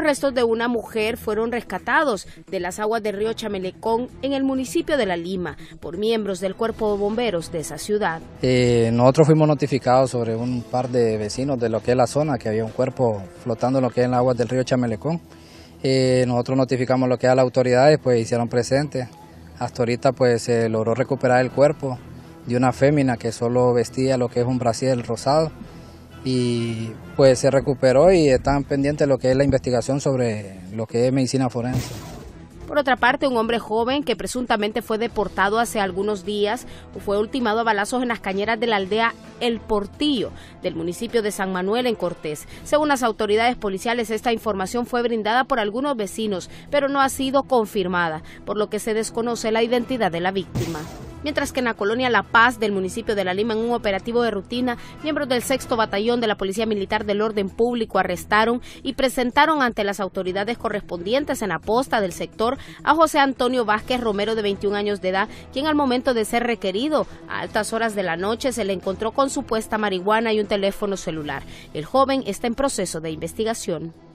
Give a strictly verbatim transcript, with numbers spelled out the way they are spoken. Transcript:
restos de una mujer fueron rescatados de las aguas del río Chamelecón en el municipio de La Lima por miembros del cuerpo de bomberos de esa ciudad. Eh, nosotros fuimos notificados sobre un par de vecinos de lo que es la zona, que había un cuerpo flotando en lo que es en las aguas del río Chamelecón. Eh, nosotros notificamos lo que es a las autoridades, pues hicieron presentes. Hasta ahorita pues se logró recuperar el cuerpo de una fémina que solo vestía lo que es un brasier rosado. Y pues se recuperó y están pendientes de lo que es la investigación sobre lo que es medicina forense. Por otra parte, un hombre joven que presuntamente fue deportado hace algunos días fue ultimado a balazos en las cañeras de la aldea El Portillo del municipio de San Manuel en Cortés. Según las autoridades policiales, esta información fue brindada por algunos vecinos, pero no ha sido confirmada, por lo que se desconoce la identidad de la víctima. Mientras que en la colonia La Paz del municipio de La Lima, en un operativo de rutina, miembros del sexto Batallón de la Policía Militar del Orden Público arrestaron y presentaron ante las autoridades correspondientes en la posta del sector a José Antonio Vázquez Romero, de veintiún años de edad, quien al momento de ser requerido a altas horas de la noche se le encontró con supuesta marihuana y un teléfono celular. El joven está en proceso de investigación.